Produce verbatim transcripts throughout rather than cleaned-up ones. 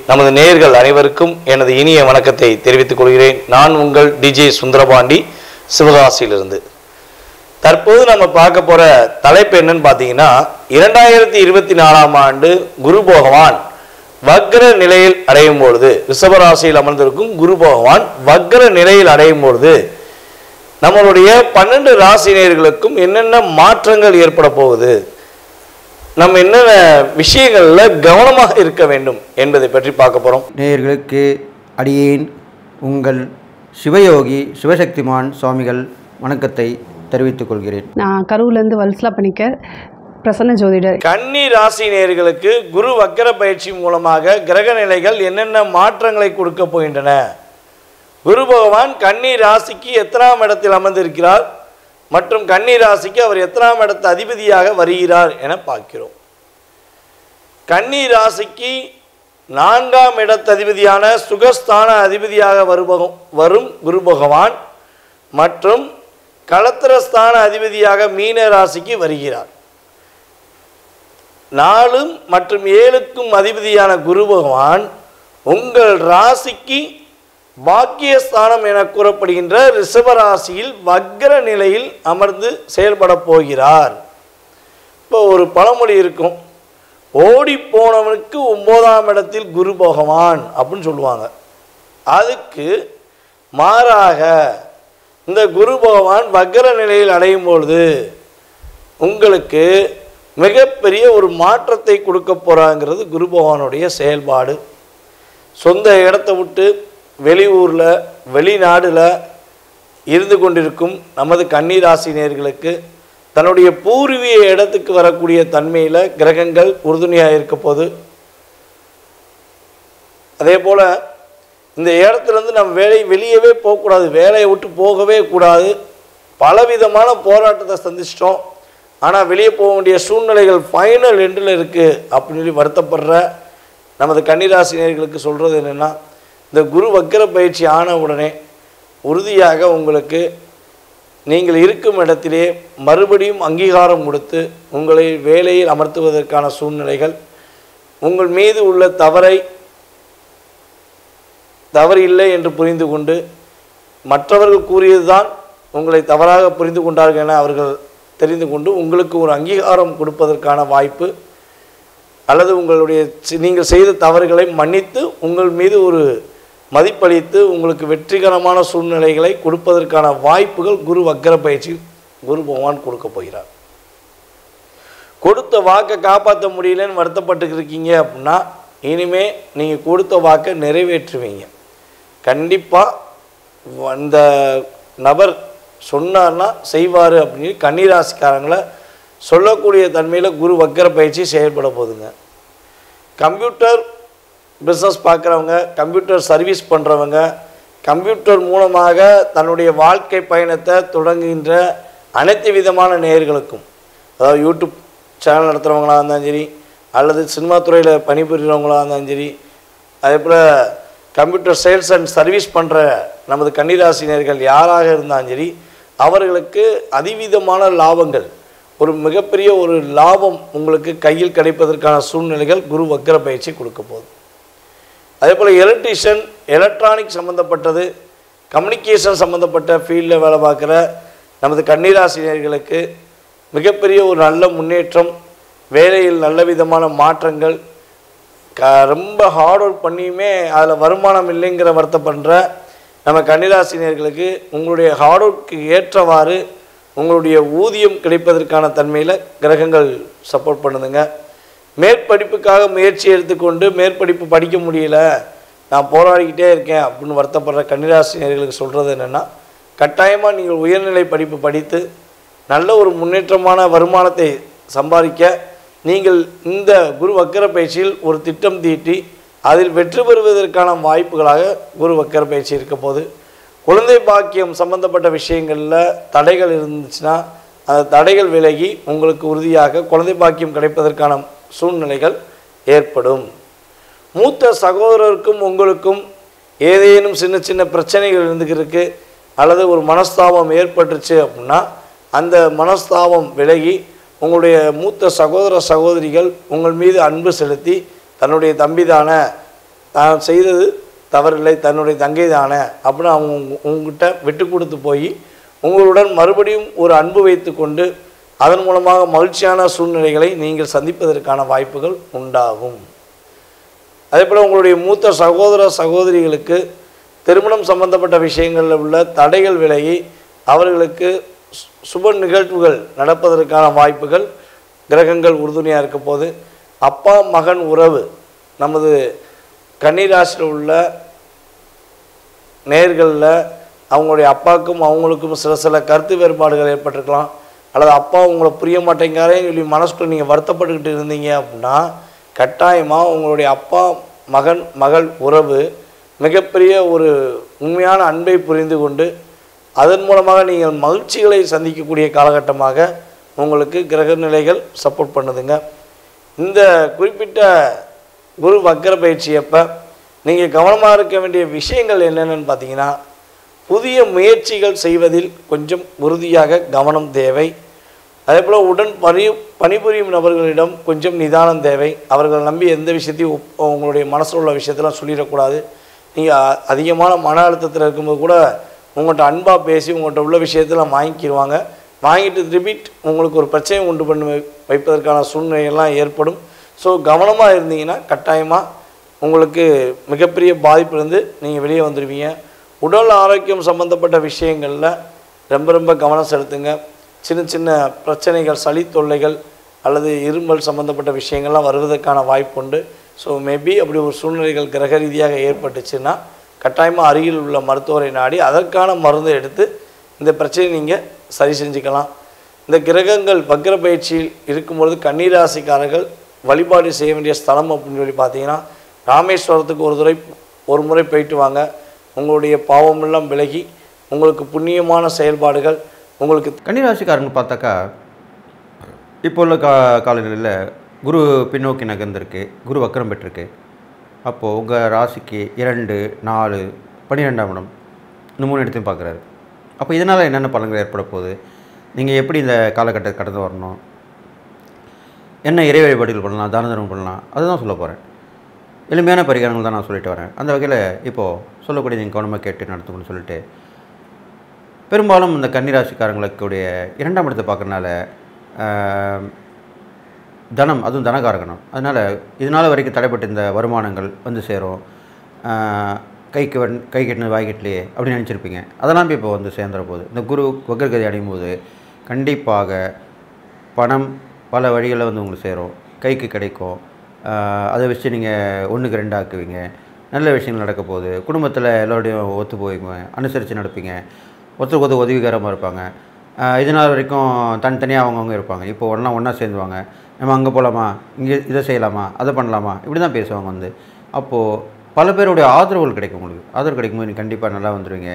நமது நேயர்கள் அனைவருக்கும் எனது இனிய வணக்கத்தை தெரிவித்துக் கொள்கிறேன். நான் உங்கள் டிஜே சுந்தரபாண்டி சிவகாசியிலிருந்து. தற்போது நம்ம பார்க்க போற தலைப்பு என்னன்னு பார்த்தீங்கன்னா, இரண்டாயிரத்தி இருபத்தி நாலாம் ஆண்டு குரு பகவான் வக்ர நிலையில் அடையும் பொழுது, ரிஷபராசியில் அமர்ந்திருக்கும் குரு பகவான் வக்ர நிலையில் அடையும் பொழுது நம்மளுடைய பன்னெண்டு ராசினியர்களுக்கும் என்னென்ன மாற்றங்கள் ஏற்பட போகுது, நம்ம என்னென்ன விஷயங்கள்ல கவனமாக இருக்க வேண்டும் என்பதை பற்றி பார்க்க போறோம். நேயர்களுக்கு அடியேன் உங்கள் சிவயோகி சிவசக்திமான் சுவாமிகள் வணக்கத்தை தெரிவித்துக் கொள்கிறேன். நான் கரூர்லேருந்து வல்சலா பணிக்கர், பிரசன்ன ஜோதிடர். கன்னி ராசி நேயர்களுக்கு குரு வக்கர பயிற்சி மூலமாக கிரக நிலைகள் என்னென்ன மாற்றங்களை கொடுக்க போகின்றன, குரு பகவான் கன்னி ராசிக்கு எத்தனாம் இடத்தில் அமர்ந்திருக்கிறார் மற்றும் கன்னி ராசிக்கு அவர் எத்தனாம் இடத்து அதிபதியாக வருகிறார் என பார்க்கிறோம். கன்னி ராசிக்கு நான்காம் இடத்து அதிபதியான சுகஸ்தான அதிபதியாக வருபகம் வரும் குரு பகவான் மற்றும் களத்திரஸ்தான அதிபதியாக மீன ராசிக்கு வருகிறார். நாலு மற்றும் ஏழுக்கும் அதிபதியான குரு பகவான் உங்கள் ராசிக்கு பாக்கியஸ்தானம் என கூறப்படுகின்ற ரிஷபராசியில் வக்ர நிலையில் அமர்ந்து செயல்பட போகிறார். இப்போ ஒரு பழமொழி இருக்கும், ஓடி போனவனுக்கு ஒன்பதாம் இடத்தில் குரு பகவான் அப்படின்னு சொல்லுவாங்க. அதுக்கு மாறாக இந்த குரு பகவான் வக்ர நிலையில் அடையும் பொழுது உங்களுக்கு மிகப்பெரிய ஒரு மாற்றத்தை கொடுக்க போறாங்கிறது குரு பகவானுடைய செயல்பாடு. சொந்த இடத்தை விட்டு வெளியூரில் வெளிநாடில் இருந்து கொண்டிருக்கும் நமது கன்னி ராசி நேயர்களுக்கு தன்னுடைய பூர்வீக இடத்துக்கு வரக்கூடிய தன்மையில் கிரகங்கள் உறுதுணையாக இருக்க போது, அதே போல் இந்த இடத்துலேருந்து நம்ம வேலை வெளியவே போகக்கூடாது, வேலையை விட்டு போகவே கூடாது. பலவிதமான போராட்டத்தை சந்திச்சிட்டோம், ஆனால் வெளியே போக வேண்டிய சூழ்நிலைகள் ஃபைனல் எண்டில் இருக்குது அப்படின்னு சொல்லி வருத்தப்படுற நமது கன்னிராசி நேயர்களுக்கு சொல்கிறது என்னென்னா, இந்த குரு வக்கர பயிற்சி ஆன உடனே உறுதியாக உங்களுக்கு நீங்கள் இருக்கும் இடத்திலே மறுபடியும் அங்கீகாரம் கொடுத்து உங்களை வேலையில் அமர்த்துவதற்கான சூழ்நிலைகள், உங்கள் மீது உள்ள தவறை தவறு இல்லை என்று புரிந்து கொண்டு மற்றவர்கள் கூறியது தான் உங்களை தவறாக புரிந்து கொண்டார்கள் என அவர்கள் தெரிந்து கொண்டு உங்களுக்கு ஒரு அங்கீகாரம் கொடுப்பதற்கான வாய்ப்பு, அல்லது உங்களுடைய நீங்கள் செய்த தவறுகளை மன்னித்து உங்கள் மீது ஒரு மதிப்பளித்து உங்களுக்கு வெற்றிகரமான சூழ்நிலைகளை கொடுப்பதற்கான வாய்ப்புகள் குரு வக்கர பயிற்சி குரு பகவான் கொடுக்க போகிறார். கொடுத்த வாக்கை காப்பாற்ற முடியலன்னு வருத்தப்பட்டு இருக்கீங்க அப்படின்னா, இனிமே நீங்கள் கொடுத்த வாக்கை நிறைவேற்றுவீங்க. கண்டிப்பாக அந்த நபர் சொன்னார்னா செய்வார் அப்படின்னு கன்னிராசிக்காரங்களை சொல்லக்கூடிய தன்மையில் குரு வக்கர பயிற்சி செயல்பட போகுதுங்க. கம்ப்யூட்டர் பிஸ்னஸ் பார்க்குறவங்க, கம்ப்யூட்டர் சர்வீஸ் பண்ணுறவங்க, கம்ப்யூட்டர் மூலமாக தன்னுடைய வாழ்க்கை பயணத்தை தொடங்குகின்ற அனைத்து விதமான நேயர்களுக்கும், அதாவது யூடியூப் சேனல் நடத்துகிறவங்களாக இருந்தாலும் சரி, அல்லது சினிமா துறையில் பணிபுரிகிறவங்களாக இருந்தாலும் சரி, அதே போல் கம்ப்யூட்டர் சேல்ஸ் அண்ட் சர்வீஸ் பண்ணுற நமது கன்னிராசி நேயர்கள் யாராக இருந்தாலும் சரி, அவர்களுக்கு அதிவிதமான லாபங்கள், ஒரு மிகப்பெரிய ஒரு லாபம் உங்களுக்கு கையில் கிடைப்பதற்கான சூழ்நிலைகள் குரு வக்கர பயிற்சி கொடுக்க போகுது. அதே போல் எலக்ட்ரிஷியன், எலக்ட்ரானிக் சம்மந்தப்பட்டது, கம்யூனிகேஷன் சம்மந்தப்பட்ட ஃபீல்டில் வேலை பார்க்குற நமது கன்னிராசினியர்களுக்கு மிகப்பெரிய ஒரு நல்ல முன்னேற்றம், வேலையில் நல்ல விதமான மாற்றங்கள், க ரொம்ப ஹார்ட் ஒர்க் பண்ணியுமே அதில் வருமானம் இல்லைங்கிற வருத்தப்படுற நம்ம கன்னிராசினியர்களுக்கு உங்களுடைய ஹார்ட் ஒர்க்கு ஏற்றவாறு உங்களுடைய ஊதியம் கிடைப்பதற்கான தன்மையில் கிரகங்கள் சப்போர்ட் பண்ணுதுங்க. மேற்படிப்புக்காக முயற்சி எடுத்துக்கொண்டு மேற்படிப்பு படிக்க முடியல, நான் போராடிக்கிட்டே இருக்கேன் அப்படின்னு வருத்தப்படுற கன்னிராசினியர்களுக்கு சொல்கிறது என்னென்னா, கட்டாயமாக நீங்கள் உயர்நிலை படிப்பு படித்து நல்ல ஒரு முன்னேற்றமான வருமானத்தை சம்பாதிக்க நீங்கள் இந்த குரு வக்கர பயிற்சியில் ஒரு திட்டம் தீட்டி அதில் வெற்றி பெறுவதற்கான வாய்ப்புகளாக குரு வக்கர பயிற்சி இருக்க போது, குழந்தை பாக்கியம் சம்பந்தப்பட்ட விஷயங்களில் தடைகள் இருந்துச்சுன்னா அந்த தடைகள் விலகி உங்களுக்கு உறுதியாக குழந்தை பாக்கியம் கிடைப்பதற்கான சூழ்நிலைகள் ஏற்படும். மூத்த சகோதரருக்கும் உங்களுக்கும் ஏதேனும் சின்ன சின்ன பிரச்சனைகள் இருந்துருக்கு, அல்லது ஒரு மனஸ்தாபம் ஏற்பட்டுச்சு அப்படின்னா அந்த மனஸ்தாபம் விலகி உங்களுடைய மூத்த சகோதர சகோதரிகள் உங்கள் மீது அன்பு செலுத்தி தன்னுடைய தம்பிதான தான் செய்தது தவறில்லை, தன்னுடைய தங்கை தானே அப்படின்னு அவங்க உங்ககிட்ட விட்டு கொடுத்து போய் உங்களுடன் மறுபடியும் ஒரு அன்பு வைத்து கொண்டு அதன் மூலமாக மகிழ்ச்சியான சூழ்நிலைகளை நீங்கள் சந்திப்பதற்கான வாய்ப்புகள் உண்டாகும். அதே போல் உங்களுடைய மூத்த சகோதர சகோதரிகளுக்கு திருமணம் சம்பந்தப்பட்ட விஷயங்களில் உள்ள தடைகள் விலகி அவர்களுக்கு சுப நிகழ்வுகள் நடப்பதற்கான வாய்ப்புகள் கிரகங்கள் உறுதுணையாக இருக்க போது அப்பா மகன் உறவு நமது கன்னிராசியில் உள்ள நேர்களில் அவங்களுடைய அப்பாவுக்கும் அவங்களுக்கும் சில சில கருத்து வேறுபாடுகள் ஏற்பட்டிருக்கலாம். அல்லது அப்பா உங்களை புரிய மாட்டேங்காரேன்னு சொல்லி மனசுக்குள்ள நீங்கள் வருத்தப்பட்டுக்கிட்டு இருந்தீங்க அப்படின்னா கட்டாயமாக உங்களுடைய அப்பா மகன் மகள் உறவு மிகப்பெரிய ஒரு உண்மையான அன்பை புரிந்து கொண்டு அதன் மூலமாக நீங்கள் மகிழ்ச்சிகளை சந்திக்கக்கூடிய காலகட்டமாக உங்களுக்கு கிரக நிலைகள் சப்போர்ட் பண்ணுதுங்க. இந்த குறிப்பிட்ட குரு வக்கர பயிற்சி அப்போ நீங்கள் கவனமாக இருக்க வேண்டிய விஷயங்கள் என்னென்னு பார்த்தீங்கன்னா, புதிய முயற்சிகள் செய்வதில் கொஞ்சம் உறுதியாக கவனம் தேவை. அதே போல் உடன் பணி பணிபுரியும் நபர்களிடம் கொஞ்சம் நிதானம் தேவை. அவர்கள் நம்பி எந்த விஷயத்தையும் உங்களுடைய மனசில் உள்ள விஷயத்தெல்லாம் சொல்லிடக்கூடாது. நீங்கள் அதிகமான மன அழுத்தத்தில் இருக்கும்போது கூட உங்கள்கிட்ட அன்பாக பேசி உங்கள்கிட்ட உள்ள விஷயத்தெல்லாம் வாங்கிக்கிடுவாங்க. வாங்கிட்டு ரிப்பீட் உங்களுக்கு ஒரு பிரச்சனை உண்டு பண்ணி வைப்பதற்கான சூழ்நிலையெல்லாம் ஏற்படும். ஸோ கவனமாக இருந்தீங்கன்னா கட்டாயமாக உங்களுக்கு மிகப்பெரிய பாதிப்புலேருந்து நீங்கள் வெளியே வந்துடுவீங்க. உடல் ஆரோக்கியம் சம்பந்தப்பட்ட விஷயங்களில் ரொம்ப ரொம்ப கவனம் செலுத்துங்க. சின்ன சின்ன பிரச்சனைகள், சளி தொல்லைகள் அல்லது இருமல் சம்பந்தப்பட்ட விஷயங்கள்லாம் வருவதற்கான வாய்ப்பு உண்டு. ஸோ மேபி அப்படி ஒரு சூழ்நிலைகள் கிரக ரீதியாக ஏற்பட்டுச்சுன்னா கட்டாயமாக அருகில் உள்ள மருத்துவரை நாடி அதற்கான மருந்தை எடுத்து இந்த பிரச்சனையை நீங்கள் சரி செஞ்சுக்கலாம். இந்த கிரகங்கள் வக்ர பயிற்சியில் இருக்கும்பொழுது கன்னிராசிக்காரர்கள் வழிபாடு செய்ய வேண்டிய ஸ்தலம் அப்படின்னு சொல்லி பார்த்தீங்கன்னா, ராமேஸ்வரத்துக்கு ஒரு துறை ஒரு முறை போயிட்டு வாங்க. உங்களுடைய பாவமெல்லாம் விலகி உங்களுக்கு புண்ணியமான செயல்பாடுகள் உங்களுக்கு. கன்னிராசிக்காரங்க பார்த்தாக்கா இப்போ உள்ள கா காலநிலையில் குரு பின்னோக்கி நகர்ந்திருக்கு, குரு வக்கரம் பெற்றிருக்கு. அப்போது உங்கள் ராசிக்கு இரண்டு நாலு பன்னிரெண்டாம் இடம் இந்த மூணு இடத்தையும் பார்க்குறாரு. அப்போ இதனால் என்னென்ன பலன்கள் ஏற்பட போகுது, நீங்கள் எப்படி இந்த காலகட்டத்தை கடந்து வரணும், என்ன இறை வழிபாடுகள் பண்ணலாம், தான தர்மம் பண்ணலாம், அதுதான் சொல்ல போகிறேன். எளிமையான பரிகாரங்கள் தான் நான் சொல்லிட்டு வரேன். அந்த வகையில் இப்போது சொல்லக்கூடிய நீங்கள் கவனமாக கேட்டு நடத்துக்கணும்னு சொல்லிட்டு, பெரும்பாலும் இந்த கன்னிராசிக்காரங்களுக்குடைய இரண்டாம் இடத்தை பார்க்குறதுனால தனம், அதுவும் தனகாரகணம், அதனால் இதனால் வரைக்கும் தடைப்பட்ட இந்த வருமானங்கள் வந்து சேரும். கைக்கு வன் கை கட்டினது வாய்க்கட்டிலையே அப்படின்னு நினச்சிருப்பீங்க. அதெல்லாம் இப்போ வந்து சேர்ந்துற போது இந்த குரு வக்ரகதி அடையும் போது கண்டிப்பாக பணம் பல வழிகளில் வந்து உங்களுக்கு சேரும், கைக்கு கிடைக்கும். அதை வச்சு நீங்கள் ஒன்றுக்கு ரெண்டு ஆக்குவீங்க. நல்ல விஷயங்கள் நடக்க போகுது. குடும்பத்தில் எல்லோருடையும் ஒத்து போய்க்குங்க, அனுசரித்து நடப்பீங்க. ஒருத்தருக்கு ஒருத்தர் உதவிகரமாக இருப்பாங்க. இதனால் வரைக்கும் தனித்தனியாக அவங்கவுங்க இருப்பாங்க. இப்போ ஒன்றா ஒன்றா சேர்ந்துவாங்க. நம்ம அங்கே போகலாமா, இங்கே இதை செய்யலாமா, அதை பண்ணலாமா, இப்படி தான் பேசுவாங்க வந்து. அப்போது பல பேருடைய ஆதரவுகள் கிடைக்கும். உங்களுக்கு ஆதரவு கிடைக்கும்போது நீங்கள் கண்டிப்பாக நல்லா வந்துடுவீங்க.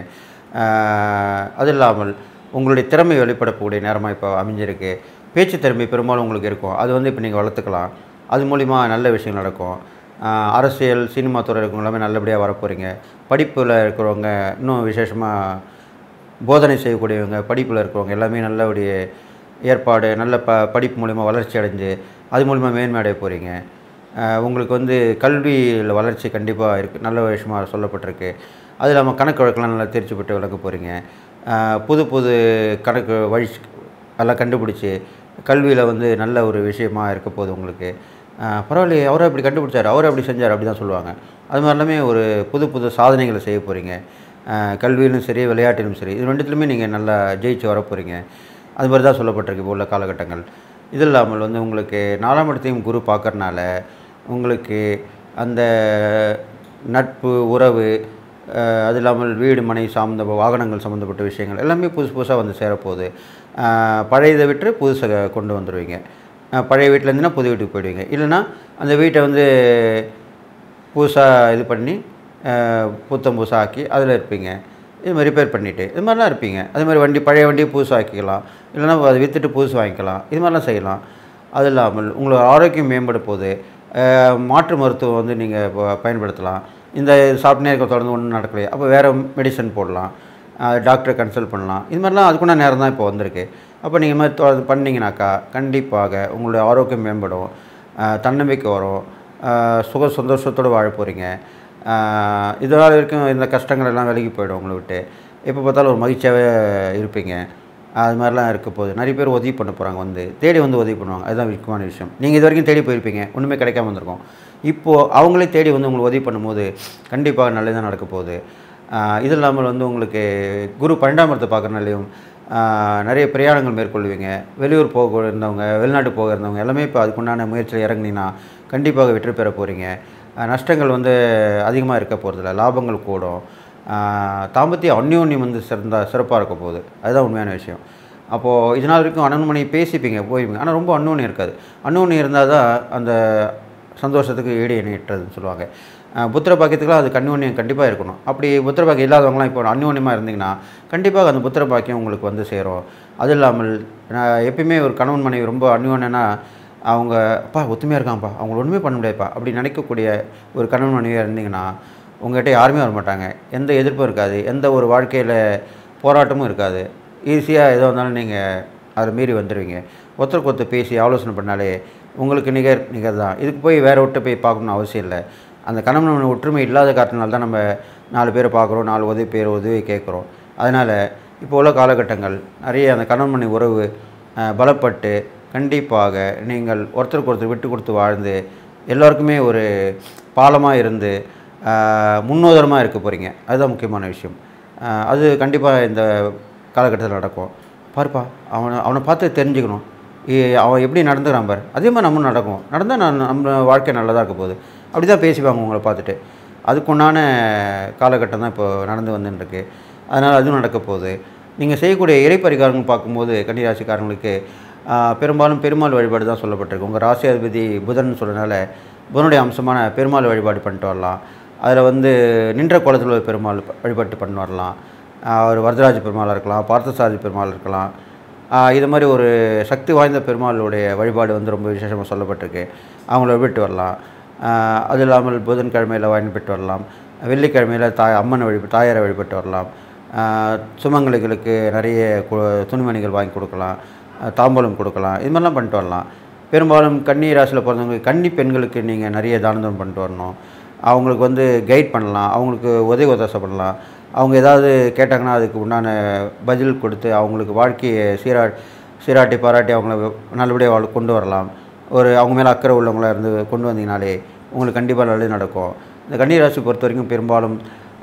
அது இல்லாமல் உங்களுடைய திறமை வெளிப்படக்கூடிய நேரமாக இப்போ அமைஞ்சிருக்கு. பேச்சு திறமை பெரும்பாலும் உங்களுக்கு இருக்கும். அது வந்து இப்போ நீங்கள் வளர்த்துக்கலாம். அது மூலிமா நல்ல விஷயங்கள் நடக்கும். அரசியல், சினிமா துறை இருக்கவங்க எல்லாமே நல்லபடியாக வரப்போகிறீங்க. படிப்பில் இருக்கிறவங்க இன்னும் விசேஷமாக போதனை செய்யக்கூடியவங்க, படிப்பில் இருக்கிறவங்க எல்லாமே நல்லபடிய ஏற்பாடு, நல்ல ப படிப்பு மூலிமா வளர்ச்சி அடைஞ்சு அது மூலிமா மேன்மை அடைய போகிறீங்க. உங்களுக்கு வந்து கல்வியில் வளர்ச்சி கண்டிப்பாக இருக்குது, நல்ல விஷயமாக சொல்லப்பட்டிருக்கு. அது இல்லாமல் கணக்கு வழக்கெல்லாம் நல்லா தெரிச்சு பெற்று விளக்க போகிறீங்க. புது புது கணக்கு வழி எல்லாம் கண்டுபிடிச்சி கல்வியில் வந்து நல்ல ஒரு விஷயமாக இருக்க போகுது உங்களுக்கு. பரவாயில்லையே, அவரை அப்படி கண்டுபிடிச்சார், அவரை அப்படி செஞ்சார், அப்படி தான் சொல்லுவாங்க. அது மாதிரிலாமே ஒரு புது புது சாதனைகளை செய்ய போகிறீங்க. கல்வியிலும் சரி, விளையாட்டிலும் சரி, இது ரெண்டுத்துலையுமே நீங்கள் நல்லா ஜெயிச்சு வர போகிறீங்க. அது மாதிரி தான் சொல்லப்பட்டிருக்கு இப்போ உள்ள காலகட்டங்கள். இது இல்லாமல் வந்து உங்களுக்கு நாலாம் இடத்தையும் குரு பார்க்கறனால உங்களுக்கு அந்த நட்பு, உறவு, அது இல்லாமல் வீடு மனை சார்ந்த வாகனங்கள் சம்மந்தப்பட்ட விஷயங்கள் எல்லாமே புதுசு புதுசாக வந்து சேரப்போகுது. பழையதை விட்டு புதுசை கொண்டு வந்துடுவீங்க. பழைய வீட்டில் இருந்துன்னா புது வீட்டுக்கு போயிடுவீங்க. இல்லைனா அந்த வீட்டை வந்து புதுசாக இது பண்ணி புத்தம் புதுசாக ஆக்கி அதில் இருப்பீங்க. இது மாதிரி ரிப்பேர் பண்ணிவிட்டு இது மாதிரிலாம் இருப்பீங்க. அது மாதிரி வண்டி பழைய வண்டியை புதுசாக ஆக்கிக்கலாம், இல்லைனா அதை விற்றுட்டு புதுசு வாங்கிக்கலாம். இது மாதிரிலாம் செய்யலாம். அது இல்லாமல் உங்களோட ஆரோக்கியம் மேம்பட போகுது. மாற்று மருத்துவம் வந்து நீங்கள் பயன்படுத்தலாம். இந்த சாப்பிட்னே இருக்க தொடர்ந்து ஒன்றும் நடக்கலையே, அப்போ வேறு மெடிசன் போடலாம், டாக்டரை கன்சல்ட் பண்ணலாம். இது மாதிரிலாம் அதுக்குள்ள நேரம் தான் இப்போ வந்திருக்கு. அப்போ நீங்கள் இது மாதிரி தொடர்ந்து பண்ணிங்கனாக்கா கண்டிப்பாக உங்களுடைய ஆரோக்கியம் மேம்படும், தன்னம்பிக்கை வரும், சுக சந்தோஷத்தோடு வாழ போகிறீங்க. இதனால் வரைக்கும் இந்த கஷ்டங்கள் எல்லாம் விலகி போயிடும் உங்களை விட்டு. எப்போ பார்த்தாலும் ஒரு மகிழ்ச்சியாகவே இருப்பீங்க. அது மாதிரிலாம் இருக்க போகுது. நிறைய பேர் உதவி பண்ண போகிறாங்க, வந்து தேடி வந்து உதவி பண்ணுவாங்க. அதுதான் முக்கியமான விஷயம். நீங்கள் இது வரைக்கும் தேடி போயிருப்பீங்க, ஒன்றுமே கிடைக்காம வந்திருக்கோம். இப்போது அவங்களே தேடி வந்து உங்களுக்கு உதவி பண்ணும்போது கண்டிப்பாக நல்லதாக நடக்க போகுது. இது இல்லாமல் வந்து உங்களுக்கு குரு பன்னெண்டாம் இடத்தை பார்க்குறனாலையும் நிறைய பிரயாணங்கள் மேற்கொள்வீங்க. வெளியூர் போக இருந்தவங்க, வெளிநாட்டு போக இருந்தவங்க எல்லாமே இப்போ அதுக்குண்டான முயற்சியில் இறங்கினீங்கன்னா கண்டிப்பாக வெற்றி பெற போகிறீங்க. நஷ்டங்கள் வந்து அதிகமாக இருக்க போகிறதில்ல, லாபங்கள் கூடும். தாம்பத்திய அந்யோன்யம் வந்து சிறந்த சிறப்பாக இருக்க போகுது. அதுதான் உண்மையான விஷயம். அப்போது இதனால் வரைக்கும் அண்ணன் மணி பேசிப்பீங்க, போயிருப்பீங்க. ஆனால் ரொம்ப அந்யோன்யம் இருக்காது. அந்யோன்யம் இருந்தால் தான் அந்த சந்தோஷத்துக்கு ஈடு இணையற்றதுன்னு சொல்லுவாங்க. புத்திர பாக்கியத்துக்குலாம் அது அந்யோன்யம் கண்டிப்பாக இருக்கணும். அப்படி புத்திர பாக்கியம் இல்லாதவங்களாம் இப்போ அந்யோன்யமாக இருந்தீங்கன்னா கண்டிப்பாக அந்த புத்திர பாக்கியம் உங்களுக்கு வந்து சேரும். அது இல்லாமல் நான் எப்பயுமே ஒரு கணவன் மனைவி ரொம்ப அந்யோன்யனா அவங்க அப்பா ஒத்துமையாக இருக்கான்ப்பா, அவங்கள ஒன்றுமே பண்ண முடியாதுப்பா அப்படி நினைக்கக்கூடிய ஒரு கணவன் மனைவியாக இருந்தீங்கன்னா உங்கள்கிட்ட யாருமே வர மாட்டாங்க. எந்த எதிர்ப்பும் இருக்காது, எந்த ஒரு வாழ்க்கையில் போராட்டமும் இருக்காது. ஈஸியாக எதோ இருந்தாலும் நீங்கள் அதை மீறி வந்துடுவீங்க. ஒருத்தருக்கு ஒருத்தர் பேசி ஆலோசனை பண்ணாலே உங்களுக்கு நிகர் நிகர் தான். இதுக்கு போய் வேறு விட்டு போய் பார்க்கணுன்னு அவசியம் இல்லை. அந்த கணவன் ஒற்றுமை இல்லாத காரணத்தினால தான் நம்ம நாலு பேரை பார்க்குறோம், நாலு உதவி பேர் உதவி கேட்குறோம். அதனால் இப்போ உள்ள காலகட்டங்கள் நிறைய அந்த கணவன் மனைவி உறவு பலப்பட்டு கண்டிப்பாக நீங்கள் ஒருத்தருக்கு ஒருத்தர் விட்டு கொடுத்து வாழ்ந்து எல்லோருக்குமே ஒரு பாலமாக இருந்து முன்னோதரமாக இருக்க போகிறீங்க. அதுதான் முக்கியமான விஷயம். அது கண்டிப்பாக இந்த காலகட்டத்தில் நடக்கும். பாருப்பா, அவனை அவனை பார்த்து தெரிஞ்சுக்கணும், அவன் எப்படி நடந்துக்கிறான் பார், அதே மாதிரி நம்மளும் நடக்கும். நடந்தால் நான் நம்ம வாழ்க்கை நல்லதாக இருக்க போகுது. அப்படி தான் பேசிப்பாங்க உங்களை பார்த்துட்டு. அதுக்குண்டான காலகட்டம் தான் இப்போ நடந்து வந்துட்டுருக்கு. அதனால் அதுவும் நடக்க போகுது. நீங்கள் செய்யக்கூடிய இறை பரிகாரங்கள் பார்க்கும்போது கன்னிராசிக்காரங்களுக்கு பெரும்பாலும் பெருமாள் வழிபாடு தான் சொல்லப்பட்டிருக்கு. உங்கள் ராசியாதிபதி புதன் சொல்கிறதுனால புதனுடைய அம்சமான பெருமாள் வழிபாடு பண்ணிட்டு வரலாம். அதில் வந்து நின்ற கோலத்தில் ஒரு பெருமாள் வழிபாட்டு பண்ணி வரலாம். ஒரு வரதராஜ பெருமாளாக இருக்கலாம், பார்த்தசாரதி பெருமாள் இருக்கலாம். இது மாதிரி ஒரு சக்தி வாய்ந்த பெருமாளுடைய வழிபாடு வந்து ரொம்ப விசேஷமாக சொல்லப்பட்டிருக்கு. அவங்கள வழிபட்டு வரலாம். அது இல்லாமல் புதன்கிழமையில் வழிபட்டு வரலாம். வெள்ளிக்கிழமையில் தாய் அம்மனை வழிபட்டு தாயாரை வழிபட்டு வரலாம். சுமங்கலிகளுக்கு நிறைய துணிமணிகள் வாங்கி கொடுக்கலாம், தாம்பூலம் கொடுக்கலாம். இது மாதிரிலாம் பண்ணிட்டு வரலாம். பெரும்பாலும் கன்னி ராசியில் பிறந்தவங்களுக்கு கன்னி பெண்களுக்கு நீங்கள் நிறைய தானந்தம் பண்ணிட்டு வரணும். அவங்களுக்கு வந்து கைட் பண்ணலாம், அவங்களுக்கு உதவி உதவி பண்ணலாம். அவங்க ஏதாவது கேட்டாங்கன்னா அதுக்கு உண்டான பதில் கொடுத்து அவங்களுக்கு வாழ்க்கையை சீரா சீராட்டி பாராட்டி அவங்கள நல்லபடியாக வாழ் கொண்டு வரலாம். ஒரு அவங்க மேலே அக்கறை உள்ளவங்களாக இருந்து கொண்டு வந்தீங்கனாலே உங்களுக்கு கண்டிப்பாக நல்லது நடக்கும். இந்த கன்னிராசி பொறுத்த வரைக்கும் பெரும்பாலும்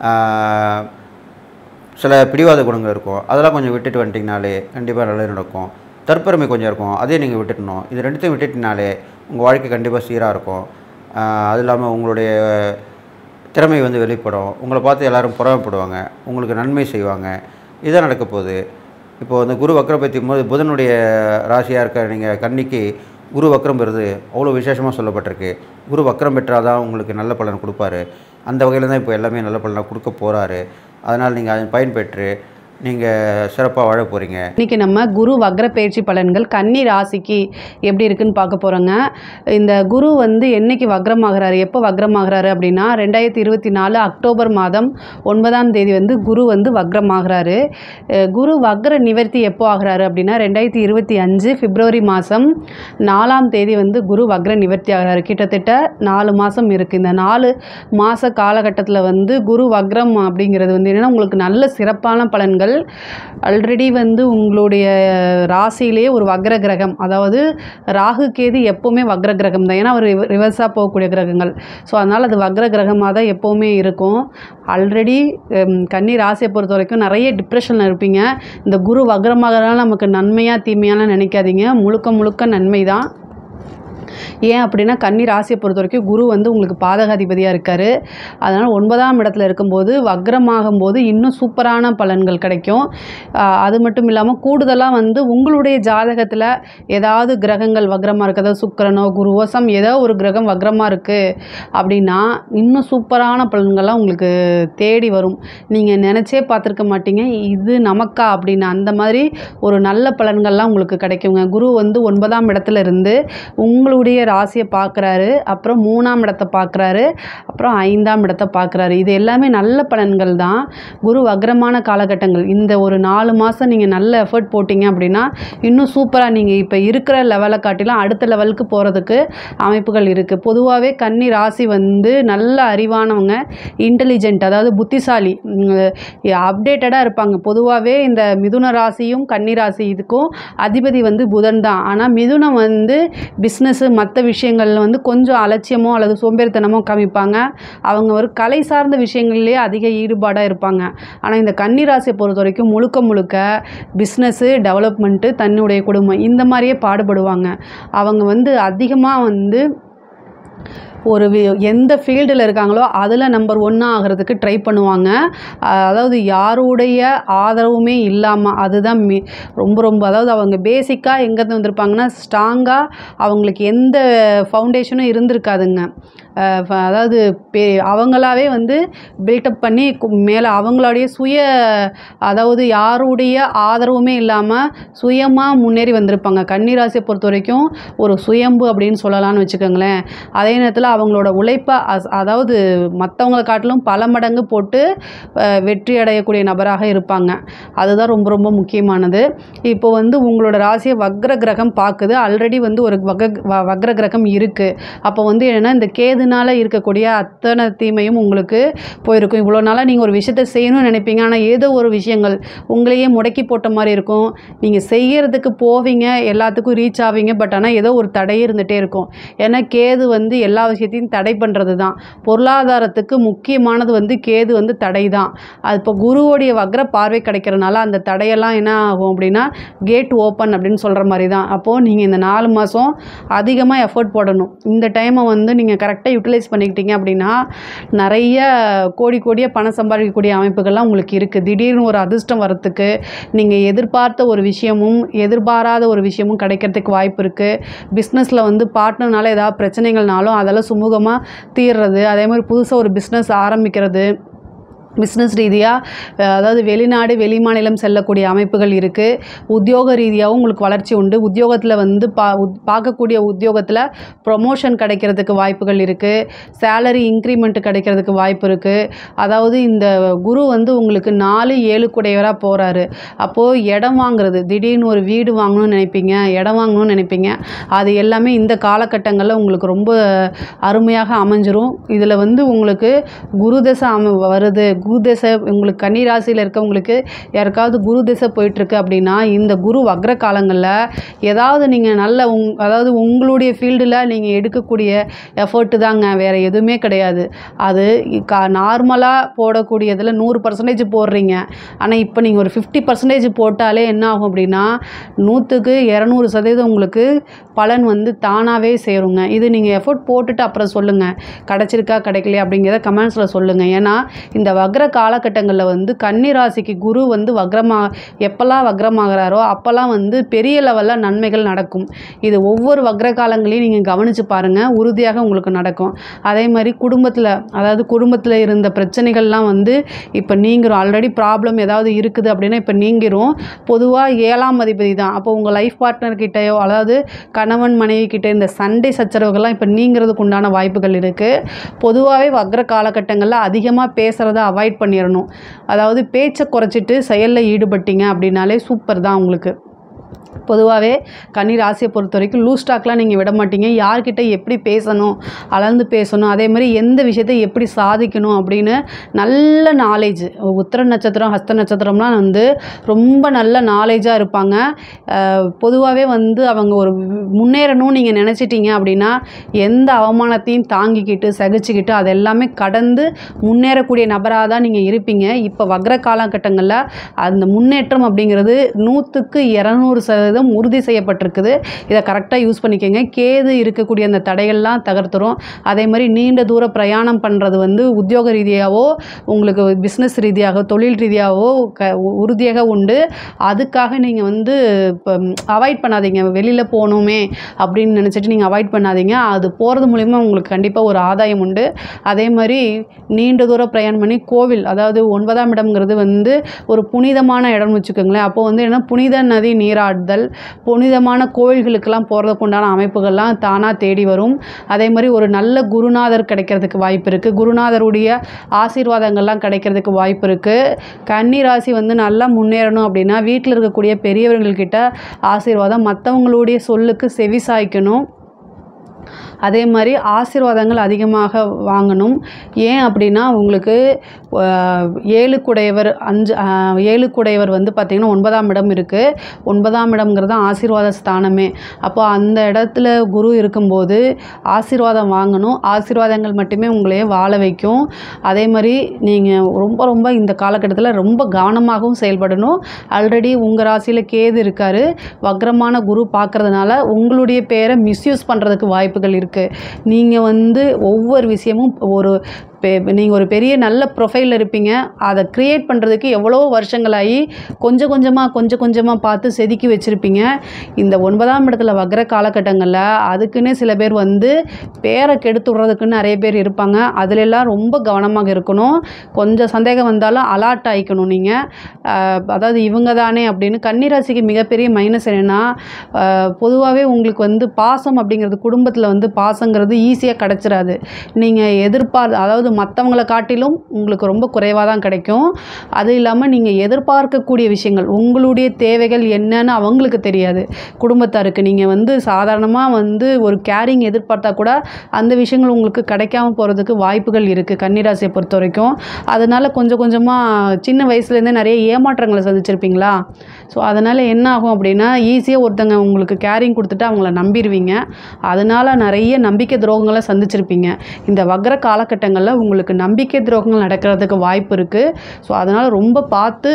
சில பிடிவாத குணங்கள் இருக்கும். அதெல்லாம் கொஞ்சம் விட்டுட்டு வந்துட்டிங்கனாலே கண்டிப்பாக நல்லது நடக்கும். தற்பெருமை கொஞ்சம் இருக்கும், அதே நீங்கள் விட்டுட்டணும். இது ரெண்டுத்தையும் விட்டுட்டினாலே உங்கள் வாழ்க்கை கண்டிப்பாக சீராக இருக்கும். அது இல்லாமல் உங்களுடைய திறமை வந்து வெளிப்படும். உங்களை பார்த்து எல்லோரும் புறமைப்படுவாங்க, உங்களுக்கு நன்மை செய்வாங்க. இதுதான் நடக்க போகுது. இப்போது வந்து குரு வக்ரம் பற்றியும் போது புதனுடைய ராசியாக இருக்க நீங்கள் கன்னிக்கு குரு வக்ரம் பெறுது அவ்வளோ விசேஷமாக சொல்லப்பட்டிருக்கு. குரு வக்ரம் பெற்றால் தான் உங்களுக்கு நல்ல பலன் கொடுப்பாரு. அந்த வகையில் தான் இப்போ எல்லாமே நல்ல பலனாக கொடுக்க போகிறாரு. அதனால் நீங்கள் அதன் பயன்பெற்று நீங்கள் சிறப்பாக வாழ போகிறீங்க. இன்றைக்கி நம்ம குரு வக்ர பயிற்சி பலன்கள் கன்னி ராசிக்கு எப்படி இருக்குன்னு பார்க்க போகிறோங்க. இந்த குரு வந்து என்றைக்கு வக்ரமாகிறாரு, எப்போ வக்ரமாகிறாரு அப்படின்னா ரெண்டாயிரத்தி இருபத்தி நாலு அக்டோபர் மாதம் ஒன்பதாம் தேதி வந்து குரு வந்து வக்ரமாகிறாரு. குரு வக்ர நிவர்த்தி எப்போ ஆகிறாரு அப்படின்னா ரெண்டாயிரத்தி இருபத்தி அஞ்சு பிப்ரவரி மாதம் நாலாம் தேதி வந்து குரு வக்ர நிவர்த்தி ஆகிறாரு. கிட்டத்தட்ட நாலு மாதம் இருக்குது. இந்த நாலு மாத காலகட்டத்தில் வந்து குரு வக்ரம் அப்படிங்கிறது வந்து என்னென்னா உங்களுக்கு நல்ல சிறப்பான பலன்கள். ஆல்ரெடி வந்து உங்களுடைய ராசியிலேயே ஒரு வக்ர கிரகம், அதாவது ராகு கேது எப்போவுமே வக்ர கிரகம் தான். ஏன்னா அவர் ரிவர்ஸாக போகக்கூடிய கிரகங்கள். ஸோ அதனால் அது வக்ர கிரகமாக தான் எப்போவுமே இருக்கும். ஆல்ரெடி கன்னி ராசியை பொறுத்த வரைக்கும் நிறைய டிப்ரெஷனில் இருப்பீங்க. இந்த குரு வக்ரமாகறதுனால நமக்கு நன்மையாக தீமையாலாம் நினைக்காதீங்க, முழுக்க முழுக்க நன்மை தான். ஏன் அப்படின்னா கன்னி ராசியை பொறுத்த வரைக்கும் குரு வந்து உங்களுக்கு பாதகாதிபதியாக இருக்கார். அதனால் ஒன்பதாம் இடத்துல இருக்கும்போது வக்ரமாகும் போது இன்னும் சூப்பரான பலன்கள் கிடைக்கும். அது மட்டும் இல்லாமல் கூடுதலாக வந்து உங்களுடைய ஜாதகத்தில் ஏதாவது கிரகங்கள் வக்ரமாக இருக்குது, அதாவது சுக்கிரனோ குருவோ சம் ஏதோ ஒரு கிரகம் வக்ரமாக இருக்குது அப்படின்னா இன்னும் சூப்பரான பலன்கள்லாம் உங்களுக்கு தேடி வரும். நீங்கள் நினச்சே பார்த்துருக்க மாட்டீங்க இது நமக்கா அப்படின்னு. அந்த மாதிரி ஒரு நல்ல பலன்கள்லாம் உங்களுக்கு கிடைக்குங்க. குரு வந்து ஒன்பதாம் இடத்துல இருந்து உங்களுடைய குருவுடைய ராசியை பார்க்குறாரு, அப்புறம் மூணாம் இடத்தை பார்க்குறாரு, அப்புறம் ஐந்தாம் இடத்தை பார்க்குறாரு. இது எல்லாமே நல்ல பலன்கள் தான். குரு வக்ரமான காலகட்டங்கள். இந்த ஒரு நாலு மாதம் நீங்கள் நல்ல எஃபர்ட் போட்டிங்க அப்படின்னா இன்னும் சூப்பராக நீங்கள் இப்போ இருக்கிற லெவலை காட்டிலாம் அடுத்த லெவலுக்கு போகிறதுக்கு அமைப்புகள் இருக்குது. பொதுவாகவே கன்னி ராசி வந்து நல்ல அறிவானவங்க, இன்டெலிஜென்ட், அதாவது புத்திசாலி, அப்டேட்டடாக இருப்பாங்க. பொதுவாகவே இந்த மிதுன ராசியும் கன்னி ராசி இதுக்கும் அதிபதி வந்து புதன் தான். ஆனால் மிதுனம் வந்து பிஸ்னஸ்ஸு மற்ற விஷயங்களில் வந்து கொஞ்சம் அலட்சியமோ அல்லது சோம்பேறித்தனமோ காமிப்பாங்க. அவங்க ஒரு கலை சார்ந்த விஷயங்கள்லேயே அதிக ஈடுபாடாக இருப்பாங்க. ஆனால் இந்த கன்னி ராசியை பொறுத்த வரைக்கும் முழுக்க முழுக்க பிஸ்னஸ்ஸு, டெவலப்மெண்ட்டு, தன்னுடைய குடும்பம் இந்த மாதிரியே பாடுபடுவாங்க. அவங்க வந்து அதிகமாக வந்து ஒரு எந்த ஃபீல்டில் இருக்காங்களோ அதில் நம்பர் ஒன்னாக ஆகிறதுக்கு ட்ரை பண்ணுவாங்க. அதாவது யாருடைய ஆதரவுமே இல்லாமல், அதுதான் மி ரொம்ப ரொம்ப அதாவது அவங்க பேசிக்காக எங்கேருந்து வந்திருப்பாங்கன்னா ஸ்ட்ராங்காக அவங்களுக்கு எந்த ஃபவுண்டேஷனும் இருந்திருக்காதுங்க. அதாவது பே அவங்களாவே வந்து பில்டப் பண்ணி மேலே அவங்களுடைய சுய அதாவது யாருடைய ஆதரவுமே இல்லாமல் சுயமாக முன்னேறி வந்திருப்பாங்க. கன்னிராசியை பொறுத்த வரைக்கும் ஒரு சுயம்பு அப்படின்னு சொல்லலாம்னு வச்சுக்கோங்களேன். அதே நேரத்தில் அவங்களோட உழைப்பை அஸ் அதாவது மற்றவங்களை காட்டிலும் பல மடங்கு போட்டு வெற்றி அடையக்கூடிய நபராக இருப்பாங்க. அதுதான் ரொம்ப ரொம்ப முக்கியமானது. இப்போ வந்து உங்களோட ராசியை வக்ர கிரகம் பார்க்குது. ஆல்ரெடி வந்து ஒரு வக வக்ர கிரகம் இருக்குது. அப்போ வந்து என்னென்னா இந்த கேதுனால இருக்கக்கூடிய அத்தனை தீமையும் உங்களுக்கு போயிருக்கும். இவ்வளோ நாளாக நீங்கள் ஒரு விஷயத்தை செய்யணும்னு நினைப்பீங்க, ஆனால் ஏதோ ஒரு விஷயங்கள் உங்களையே முடக்கி போட்ட மாதிரி இருக்கும். நீங்கள் செய்கிறதுக்கு போவீங்க, எல்லாத்துக்கும் ரீச் ஆவீங்க, பட் ஆனால் ஏதோ ஒரு தடை இருந்துகிட்டே இருக்கும். ஏன்னா கேது வந்து எல்லா விஷயத்தையும் தடை பண்ணுறது தான். பொருளாதாரத்துக்கு முக்கியமானது வந்து கேது வந்து தடை தான். அது இப்போ குருவோடைய வக்ர பார்வை கிடைக்கிறனால அந்த தடையெல்லாம் என்ன ஆகும் அப்படின்னா கேட் ஓப்பன் அப்படின்னு சொல்கிற மாதிரி தான். அப்போது நீங்கள் இந்த நாலு மாதம் அதிகமாக எஃபர்ட் போடணும். இந்த டைமை வந்து நீங்கள் கரெக்டாக யூட்டிலைஸ் பண்ணிக்கிட்டீங்க அப்படின்னா நிறைய கோடி கோடியாக பணம் சம்பாதிக்கக்கூடிய அமைப்புகள்லாம் உங்களுக்கு இருக்குது. திடீர்னு ஒரு அதிர்ஷ்டம் வரத்துக்கு நீங்கள் எதிர்பார்த்த ஒரு விஷயமும் எதிர்பாராத ஒரு விஷயமும் கிடைக்கிறதுக்கு வாய்ப்பு இருக்குது. பிஸ்னஸில் வந்து பார்ட்னர்னால ஏதாவது பிரச்சனைகள்னாலும் அதெல்லாம் சுமூகமாக தீர்றது, அதே மாதிரி புதுசாக ஒரு பிஸ்னஸ் ஆரம்பிக்கிறது, பிஸ்னஸ் ரீதியாக அதாவது வெளிநாடு வெளிமாநிலம் செல்லக்கூடிய அமைப்புகள் இருக்குது. உத்தியோக ரீதியாகவும் உங்களுக்கு வளர்ச்சி உண்டு. உத்தியோகத்தில் வந்து பா பார்க்கக்கூடிய உத்தியோகத்தில் ப்ரொமோஷன் கிடைக்கிறதுக்கு வாய்ப்புகள் இருக்குது. சேலரி இன்க்ரிமெண்ட் கிடைக்கிறதுக்கு வாய்ப்பு இருக்குது. அதாவது இந்த குரு வந்து உங்களுக்கு நாலு ஏழு குடையவராக போகிறாரு. அப்போது இடம் வாங்குறது, திடீர்னு ஒரு வீடு வாங்கணும்னு நினைப்பீங்க, இடம் வாங்கணும்னு நினைப்பீங்க, அது எல்லாமே இந்த காலகட்டங்களில் உங்களுக்கு ரொம்ப அருமையாக அமைஞ்சிரும். இதில் வந்து உங்களுக்கு குரு தசை அம வருது, குரு திசை உங்களுக்கு கன்னி ராசியில் இருக்கவங்களுக்கு யாருக்காவது குரு திசை போயிட்டுருக்கு அப்படின்னா இந்த குரு வக்ர காலங்களில் ஏதாவது நீங்கள் நல்ல உங் அதாவது உங்களுடைய ஃபீல்டில் நீங்கள் எடுக்கக்கூடிய எஃபர்ட்டு தாங்க, வேறு எதுவுமே கிடையாது. அது கா நார்மலாக போடக்கூடியதில் நூறு பர்சன்டேஜ் போடுறீங்க, ஆனால் இப்போ நீங்கள் ஒரு ஃபிஃப்டி பர்சன்டேஜ் போட்டாலே என்ன ஆகும் அப்படின்னா நூற்றுக்கு இரநூறு சதவீதம் உங்களுக்கு பலன் வந்து தானாகவே சேருங்க. இது நீங்கள் எஃபர்ட் போட்டுட்டு அப்புறம் சொல்லுங்கள் கிடச்சிருக்கா கிடைக்கலையா அப்படிங்கிறத கமெண்ட்ஸில் சொல்லுங்கள். ஏன்னா இந்த வக்ர காலகட்டங்களில் வந்து கன்னி ராசிக்கு குரு வந்து வக்ரமாக எப்போல்லாம் வக்ரமாகிறாரோ அப்போல்லாம் வந்து பெரிய லெவலில் நன்மைகள் நடக்கும். இது ஒவ்வொரு வக்ர காலங்களையும் நீங்கள் கவனித்து பாருங்கள், உறுதியாக உங்களுக்கு நடக்கும். அதே மாதிரி குடும்பத்தில் அதாவது குடும்பத்தில் இருந்த பிரச்சனைகள்லாம் வந்து இப்போ நீங்கிரும். ஆல்ரெடி ப்ராப்ளம் ஏதாவது இருக்குது அப்படின்னா இப்போ நீங்கிரும். பொதுவாக ஏழாம் அதிபதி தான். அப்போ உங்கள் லைஃப் பார்ட்னர்கிட்டையோ அதாவது கணவன் மனைவி கிட்டே இந்த சண்டை சச்சரவுகள்லாம் இப்போ நீங்கிறதுக்கு உண்டான வாய்ப்புகள் இருக்குது. பொதுவாகவே வக்ர காலகட்டங்களில் அதிகமாக பேசுகிறத அவாய்ட் பண்ணிடணும். அதாவது பேச்சை குறைச்சிட்டு செயலில் ஈடுபட்டீங்க அப்படின்னாலே சூப்பர் தான் உங்களுக்கு. பொதுவாகவே கன்னி ராசியை பொறுத்த வரைக்கும் லூஸ் ஸ்டாக்லாம் நீங்கள் விட மாட்டீங்க. யார்கிட்ட எப்படி பேசணும், அளந்து பேசணும், அதே மாதிரி எந்த விஷயத்தை எப்படி சாதிக்கணும் அப்படின்னு நல்ல நாலேஜ். உத்திர நட்சத்திரம் ஹஸ்த நட்சத்திரம்லாம் வந்து ரொம்ப நல்ல நாலேஜாக இருப்பாங்க. பொதுவாகவே வந்து அவங்க ஒரு முன்னேறணும்னு நீங்கள் நினச்சிட்டிங்க அப்படின்னா எந்த அவமானத்தையும் தாங்கிக்கிட்டு சகிச்சுக்கிட்டு அதெல்லாமே கடந்து முன்னேறக்கூடிய நபராக தான் நீங்கள் இருப்பீங்க. இப்போ வக்ர காலகட்டங்களில் அந்த முன்னேற்றம் அப்படிங்கிறது நூற்றுக்கு இரநூறு சதவீதம் உறுதி செய்யப்பட்டிருக்குது. இதை கரெக்டாக யூஸ் பண்ணிக்கோங்க. கேது இருக்கக்கூடிய அந்த தடைகள்லாம் தகர்த்துரும். அதே மாதிரி நீண்ட தூர பிரயாணம் பண்ணுறது வந்து உத்தியோக ரீதியாகவோ உங்களுக்கு பிஸ்னஸ் ரீதியாக தொழில் ரீதியாகவோ க உறுதியாக உண்டு. அதுக்காக நீங்கள் வந்து இப்போ அவாய்ட் பண்ணாதீங்க. வெளியில் போகணுமே அப்படின்னு நினச்சிட்டு நீங்கள் அவாய்ட் பண்ணாதீங்க. அது போகிறது மூலிமா உங்களுக்கு கண்டிப்பாக ஒரு ஆதாயம் உண்டு. அதே மாதிரி நீண்ட தூர பிரயாணம் பண்ணி கோவில் அதாவது ஒன்பதாம் இடம்ங்கிறது வந்து ஒரு புனிதமான இடம்னு வச்சுக்கோங்களேன். அப்போது வந்து என்ன புனித நதி நீராடுதல் வழிபாடுதல், புனிதமான கோயில்களுக்கெல்லாம் போகிறதுக்கு உண்டான அமைப்புகள்லாம் தானாக தேடி வரும். அதே மாதிரி ஒரு நல்ல குருநாதர் கிடைக்கிறதுக்கு வாய்ப்பு இருக்குது. குருநாதருடைய ஆசீர்வாதங்கள்லாம் கிடைக்கிறதுக்கு வாய்ப்பு இருக்குது. கன்னி ராசி வந்து நல்லா முன்னேறணும் அப்படின்னா வீட்டில் இருக்கக்கூடிய பெரியவர்கள்கிட்ட ஆசீர்வாதம், மற்றவங்களுடைய சொல்லுக்கு செவி சாய்க்கணும். அதே மாதிரி ஆசீர்வாதங்கள் அதிகமாக வாங்கணும். ஏன் அப்படின்னா உங்களுக்கு ஏழுக்குடையவர் அஞ்சு ஏழுக்குடையவர் வந்து பார்த்திங்கன்னா ஒன்பதாம் இடம் இருக்குது. ஒன்பதாம் இடம்ங்கிறது ஆசீர்வாத ஸ்தானமே. அப்போ அந்த இடத்துல குரு இருக்கும்போது ஆசீர்வாதம் வாங்கணும். ஆசீர்வாதங்கள் மட்டுமே உங்களையே வாழ வைக்கும். அதே மாதிரி நீங்கள் ரொம்ப ரொம்ப இந்த காலகட்டத்தில் ரொம்ப கவனமாகவும் செயல்படணும். ஆல்ரெடி உங்கள் ராசியில் கேது இருக்கார். வக்ரமான குரு பார்க்குறதுனால உங்களுடைய பேரை மிஸ்யூஸ் பண்ணுறதுக்கு வாய்ப்புகள் இருக்குது. நீங்கள் வந்து ஒவ்வொரு விஷயமும் ஒரு நீங்கள் ஒரு பெரிய நல்ல ப்ரொஃபைலில் இருப்பீங்க. அதை க்ரியேட் பண்ணுறதுக்கு எவ்வளோ வருஷங்களாகி கொஞ்சம் கொஞ்சமாக கொஞ்சம் கொஞ்சமாக பார்த்து செதுக்கி வச்சுருப்பீங்க. இந்த ஒன்பதாம் இடத்துல வக்ர காலகட்டங்களில் அதுக்குன்னே சில பேர் வந்து பேரை கெடுத்து விட்றதுக்குன்னு நிறைய பேர் இருப்பாங்க. அதிலெல்லாம் ரொம்ப கவனமாக இருக்கணும். கொஞ்சம் சந்தேகம் வந்தாலும் அலர்ட் ஆகிக்கணும் நீங்கள். அதாவது இவங்க தானே அப்படின்னு. கன்னிராசிக்கு மிகப்பெரிய மைனஸ் என்னென்னா, பொதுவாகவே உங்களுக்கு வந்து பாசம் அப்படிங்கிறது குடும்பத்தில் வந்து பாசங்கிறது ஈஸியாக கிடச்சிடாது. நீங்கள் எதிர்பார்த்து அதாவது மற்றவங்களை காட்டிலும் உங்களுக்கு ரொம்ப குறைவாக தான் கிடைக்கும். அது இல்லாமல் நீங்கள் எதிர்பார்க்கக்கூடிய விஷயங்கள் உங்களுடைய தேவைகள் என்னன்னு அவங்களுக்கு தெரியாது. குடும்பத்தாருக்கு நீங்கள் வந்து சாதாரணமாக வந்து ஒரு கேரிங் எதிர்பார்த்தா கூட அந்த விஷயங்கள் உங்களுக்கு கிடைக்காம போகிறதுக்கு வாய்ப்புகள் இருக்குது கன்னிராசியை பொறுத்த வரைக்கும். அதனால் கொஞ்சம் கொஞ்சமாக சின்ன வயசுலேருந்தே நிறைய ஏமாற்றங்களை சந்திச்சிருப்பீங்களா. ஸோ அதனால் என்ன ஆகும் அப்படின்னா, ஈஸியாக ஒருத்தங்க உங்களுக்கு கேரிங் கொடுத்துட்டு அவங்கள நம்பிடுவீங்க. அதனால் நிறைய நம்பிக்கை துரோகங்களை சந்திச்சிருப்பீங்க. இந்த வக்ர காலகட்டங்களில் உங்களுக்கு நம்பிக்கை துரோகங்கள் நடக்கிறதுக்கு வாய்ப்பு இருக்குது. ஸோ அதனால் ரொம்ப பார்த்து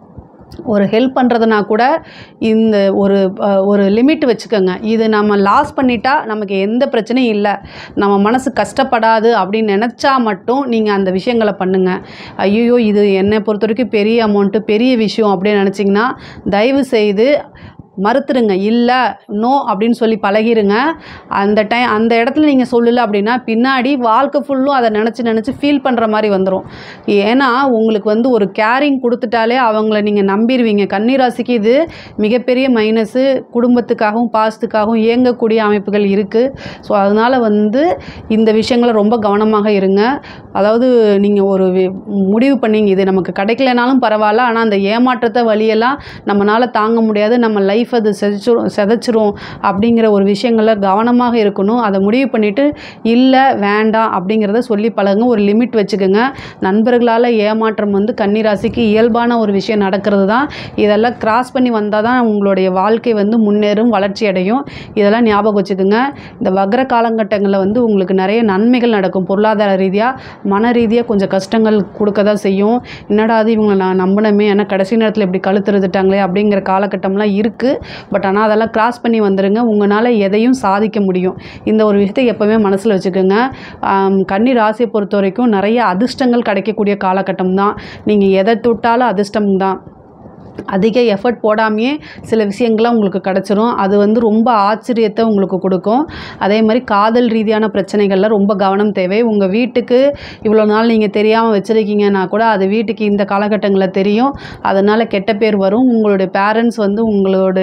ஒரு ஹெல்ப் பண்ணுறதுனா கூட இந்த ஒரு ஒரு லிமிட் வச்சுக்கோங்க. இது நம்ம லாஸ் பண்ணிட்டா நமக்கு எந்த பிரச்சனையும் இல்லை, நம்ம மனசு கஷ்டப்படாது அப்படின்னு நினச்சா மட்டும் நீங்கள் அந்த விஷயங்களை பண்ணுங்கள். ஐயோ இது என்னை பொறுத்த வரைக்கும் பெரிய அமௌண்ட்டு பெரிய விஷயம் அப்படின்னு நினச்சிங்கன்னா தயவு செய்து மறுத்துருங்க. இல்லை நோ அப்படின்னு சொல்லி பழகிருங்க. அந்த டைம் அந்த இடத்துல நீங்கள் சொல்லலை அப்படின்னா பின்னாடி வாழ்க்கை ஃபுல்லும் அதை நினச்சி நினச்சி ஃபீல் பண்ணுற மாதிரி வந்துடும். ஏன்னா உங்களுக்கு வந்து ஒரு கேரிங் கொடுத்துட்டாலே அவங்கள நீங்கள் நம்பிடுவீங்க. கன்னிராசிக்கு இது மிகப்பெரிய மைனஸு. குடும்பத்துக்காகவும் பாசத்துக்காகவும் இயங்கக்கூடிய அமைப்புகள் இருக்குது. ஸோ அதனால் வந்து இந்த விஷயங்களை ரொம்ப கவனமாக இருங்க. அதாவது நீங்கள் ஒரு முடிவு பண்ணிங்க இது நமக்கு கிடைக்கலனாலும் பரவாயில்ல, ஆனால் அந்த ஏமாற்றத்தை வழியெல்லாம் நம்மளால் தாங்க முடியாது, நம்ம லைஃப் அது செதைச்சிரும் செதைச்சிரும் அப்படிங்கிற ஒரு விஷயங்களில் கவனமாக இருக்கணும். அதை முடிவு பண்ணிவிட்டு இல்லை வேண்டாம் அப்படிங்கிறத சொல்லி பழகுங்க. ஒரு லிமிட் வச்சுக்கோங்க. நண்பர்களால் ஏமாற்றம் வந்து கன்னிராசிக்கு இயல்பான ஒரு விஷயம் நடக்கிறது தான். இதெல்லாம் கிராஸ் பண்ணி வந்தால் தான் உங்களுடைய வாழ்க்கை வந்து முன்னேறும், வளர்ச்சி அடையும். இதெல்லாம் ஞாபகம் வச்சுக்கோங்க. இந்த வக்ர காலகட்டங்களில் வந்து உங்களுக்கு நிறைய நன்மைகள் நடக்கும். பொருளாதார ரீதியாக மன ரீதியாக கொஞ்சம் கஷ்டங்கள் கொடுக்க தான் செய்யும். என்னடா அது இவங்களை நான் நம்பினமே, ஏன்னா கடைசி நேரத்தில் இப்படி கழுத்துறதுட்டாங்களே அப்படிங்கிற காலகட்டம்லாம் இருக்குது. பட் ஆனால் அதெல்லாம் கிராஸ் பண்ணி வந்துடுங்க. உங்களால் எதையும் சாதிக்க முடியும். இந்த ஒரு விஷயத்தை எப்போவுமே மனசில் வச்சுக்கோங்க. கன்னி ராசியை பொறுத்த வரைக்கும் நிறைய அதிர்ஷ்டங்கள் கிடைக்கக்கூடிய காலகட்டம் தான். நீங்கள் எதை தொட்டாலும் அதிர்ஷ்டம் தான். அதிக எஃபர்ட் போடாமையே சில விஷயங்கள்லாம் உங்களுக்கு கிடச்சிரும். அது வந்து ரொம்ப ஆச்சரியத்தை உங்களுக்கு கொடுக்கும். அதே மாதிரி காதல் ரீதியான பிரச்சனைகளில் ரொம்ப கவனம் தேவை. உங்கள் வீட்டுக்கு இவ்வளோ நாள் நீங்கள் தெரியாமல் வச்சுருக்கீங்கன்னா கூட அது வீட்டுக்கு இந்த காலகட்டங்களில் தெரியும். அதனால் கெட்ட பேர் வரும். உங்களுடைய பேரண்ட்ஸ் வந்து உங்களோட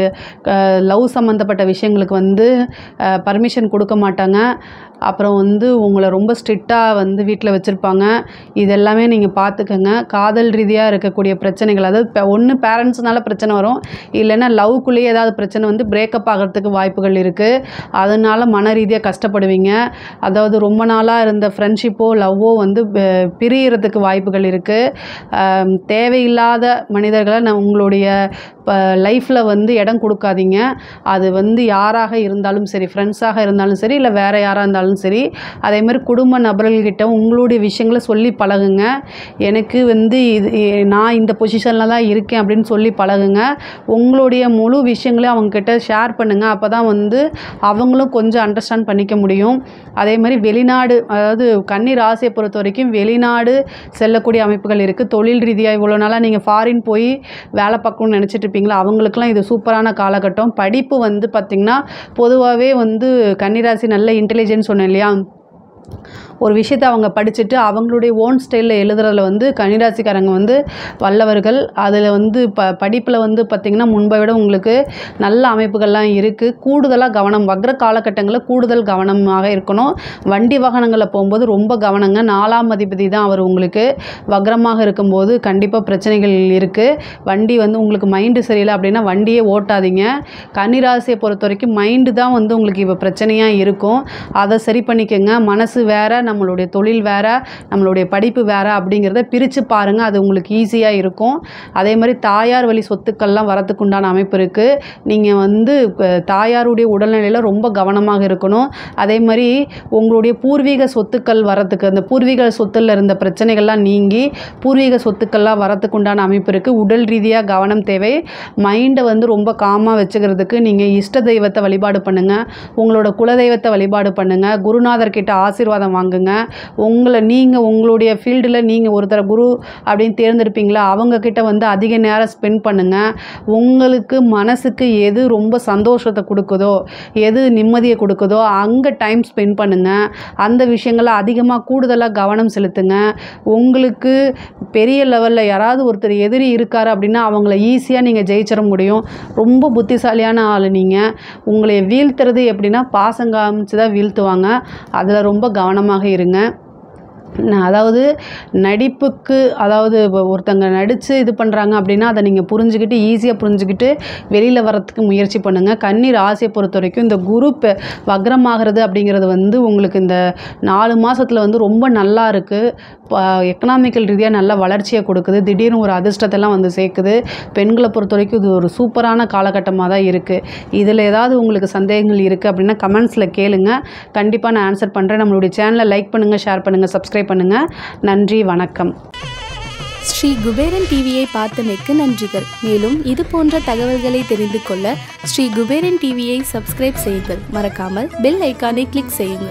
லவ் சம்மந்தப்பட்ட விஷயங்களுக்கு வந்து பர்மிஷன் கொடுக்க மாட்டாங்க. அப்புறம் வந்து உங்களை ரொம்ப ஸ்ட்ரிக்டாக வந்து வீட்டில் வச்சுருப்பாங்க. இதெல்லாமே நீங்கள் பார்த்துக்கங்க. காதல் ரீதியாக இருக்கக்கூடிய பிரச்சனைகள், அதாவது ஒன்று பேரண்ட்ஸ்னால பிரச்சனை வரும், இல்லைன்னா லவ்க்குள்ளேயே ஏதாவது பிரச்சனை வந்து பிரேக்கப் ஆகிறதுக்கு வாய்ப்புகள் இருக்குது. அதனால் மன ரீதியாக கஷ்டப்படுவீங்க. அதாவது ரொம்ப நாளாக இருந்த ஃப்ரெண்ட்ஷிப்போ லவ்வோ வந்து பிரியறதுக்கு வாய்ப்புகள் இருக்குது. தேவையில்லாத மனிதர்களை நான் உங்களுடைய இப்போ லைஃப்பில் வந்து இடம் கொடுக்காதீங்க. அது வந்து யாராக இருந்தாலும் சரி, ஃப்ரெண்ட்ஸாக இருந்தாலும் சரி, இல்லை வேறு யாராக இருந்தாலும் சரி. அதேமாதிரி குடும்ப நபர்கள்கிட்ட உங்களுடைய விஷயங்களை சொல்லி பழகுங்க. எனக்கு வந்து இது நான் இந்த பொசிஷனில் தான் இருக்கேன் அப்படின்னு சொல்லி பழகுங்க. உங்களுடைய முழு விஷயங்களையும் அவங்கக்கிட்ட ஷேர் பண்ணுங்கள். அப்போ தான் வந்து அவங்களும் கொஞ்சம் அண்டர்ஸ்டாண்ட் பண்ணிக்க முடியும். அதே மாதிரி வெளிநாடு, அதாவது கன்னி ராசியை பொறுத்த வரைக்கும் வெளிநாடு செல்லக்கூடிய அமைப்புகள் இருக்குது. தொழில் ரீதியாக இவ்வளோ நாளாக நீங்கள் ஃபாரின் போய் வேலை பார்க்கணும்னு நினச்சிட்டு இருப்பீங்களா, அவங்களுக்குலாம் இது சூப்பரான காலகட்டம். படிப்பு வந்து பார்த்திங்கன்னா பொதுவாகவே வந்து கன்னிராசி நல்ல இன்டெலிஜென்ஸ் சொன்னேன் இல்லையா, ஒரு விஷயத்தை அவங்க படிச்சுட்டு அவங்களுடைய ஓன் ஸ்டைலில் எழுதுறதுல வந்து கன்னிராசிக்காரங்க வந்து வல்லவர்கள். அதில் வந்து ப படிப்பில் வந்து பார்த்திங்கன்னா முன்பை விட உங்களுக்கு நல்ல அமைப்புகள்லாம் இருக்குது. கூடுதலாக கவனம், வக்ர காலகட்டங்களில் கூடுதல் கவனமாக இருக்கணும். வண்டி வாகனங்களில் போகும்போது ரொம்ப கவனங்க. நாலாம் அதிபதி தான் அவர் உங்களுக்கு வக்ரமாக இருக்கும்போது கண்டிப்பாக பிரச்சனைகள் இருக்குது. வண்டி வந்து உங்களுக்கு மைண்டு சரியில்லை அப்படின்னா வண்டியே ஓட்டாதீங்க. கன்னிராசியை பொறுத்த வரைக்கும் மைண்டு தான் வந்து உங்களுக்கு இப்போ பிரச்சனையாக இருக்கும். அதை சரி பண்ணிக்கோங்க. மனசு வேறு, நம்மளுடைய தொழில் வேறு, நம்மளுடைய படிப்பு வேறு அப்படிங்கிறத பிரித்து பாருங்கள். அது உங்களுக்கு ஈஸியாக இருக்கும். அதே மாதிரி தாயார் வழி சொத்துக்கள்லாம் வரத்துக்கு உண்டான அமைப்பு இருக்குது. நீங்கள் வந்து தாயாருடைய உடல்நிலையில் ரொம்ப கவனமாக இருக்கணும். அதே மாதிரி உங்களுடைய பூர்வீக சொத்துக்கள் வரத்துக்கு, அந்த பூர்வீக சொத்தில் இருந்த பிரச்சனைகள்லாம் நீங்கி பூர்வீக சொத்துக்கள்லாம் வரத்துக்கு உண்டான அமைப்பு இருக்குது. உடல் ரீதியாக கவனம் தேவை. மைண்டை வந்து ரொம்ப காமாக வச்சுக்கிறதுக்கு நீங்கள் இஷ்ட தெய்வத்தை வழிபாடு பண்ணுங்கள். உங்களோட குலதெய்வத்தை வழிபாடு பண்ணுங்கள். குருநாதர் கிட்ட ஆசீர்வாதம் வாங்குங்க. உங்களை நீங்கள் உங்களுடைய ஃபீல்டில் நீங்கள் ஒருத்தர் குரு அப்படின்னு தேர்ந்தெடுப்பீங்களா, அவங்கக்கிட்ட வந்து அதிக நேரம் ஸ்பெண்ட் பண்ணுங்கள். உங்களுக்கு மனசுக்கு எது ரொம்ப சந்தோஷத்தை கொடுக்குதோ, எது நிம்மதியை கொடுக்குதோ அங்கே டைம் ஸ்பெண்ட் பண்ணுங்கள். அந்த விஷயங்களை அதிகமாக கூடுதலாக கவனம் செலுத்துங்க. உங்களுக்கு பெரிய லெவலில் யாராவது ஒருத்தர் எதிரி இருக்கார் அப்படின்னா அவங்கள ஈஸியாக நீங்கள் ஜெயிச்சிட முடியும். ரொம்ப புத்திசாலியான ஆள் நீங்கள். உங்களை வீழ்த்துறது எப்படின்னா பாசம் காமிச்சு தான் வீழ்த்துவாங்க. அதில் ரொம்ப கவனமாக இருங்க. அதாவது நடிப்புக்கு, அதாவது ஒருத்தங்க நடித்து இது பண்ணுறாங்க அப்படின்னா அதை நீங்கள் புரிஞ்சுக்கிட்டு ஈஸியாக புரிஞ்சுக்கிட்டு வெளியில் வரத்துக்கு முயற்சி பண்ணுங்கள். கன்னி ராசியை பொறுத்த வரைக்கும் இந்த குரு வக்ரமாகிறது அப்படிங்கிறது வந்து உங்களுக்கு இந்த நாலு மாதத்தில் வந்து ரொம்ப நல்லா இருக்குது. எக்கனாமிக்கல் ரீதியாக நல்ல வளர்ச்சியை கொடுக்குது. திடீர்னு ஒரு அதிர்ஷ்டத்தெல்லாம் வந்து சேர்க்குது. பெண்களை பொறுத்த வரைக்கும் இது ஒரு சூப்பரான காலகட்டமாக தான் இருக்குது. இதில் ஏதாவது உங்களுக்கு சந்தேகங்கள் இருக்குது அப்படின்னா கமெண்ட்ஸில் கேளுங்க. கண்டிப்பாக நான் ஆன்சர் பண்ணுறேன். நம்மளுடைய சேனலை லைக் பண்ணுங்கள், ஷேர் பண்ணுங்கள், சப்ஸ்கிரைப் பண்ணுங்கள். நன்றி, வணக்கம். ஸ்ரீ குபேரன் டிவியை பார்த்தமைக்கு நன்றிகள். மேலும் இது போன்ற தகவல்களை தெரிந்து கொள்ள ஸ்ரீ குபேரன் டிவியை சப்ஸ்கிரைப் செய்யுங்கள். மறக்காமல் பெல் ஐக்கானை கிளிக் செய்யுங்கள்.